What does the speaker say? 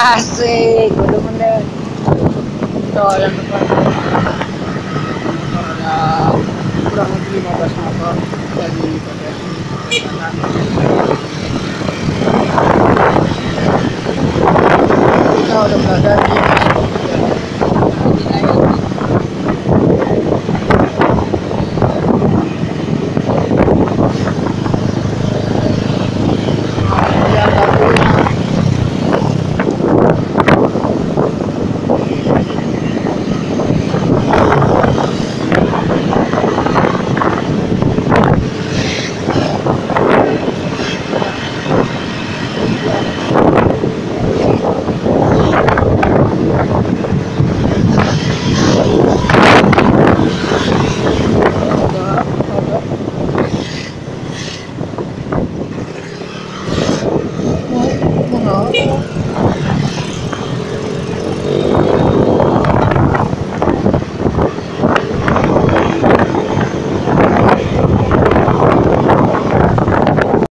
Asik, bener-bener. Tuh yang depan ada kurang lebih 15 motor dari bagasi kanan. Kita udah berada di Oh,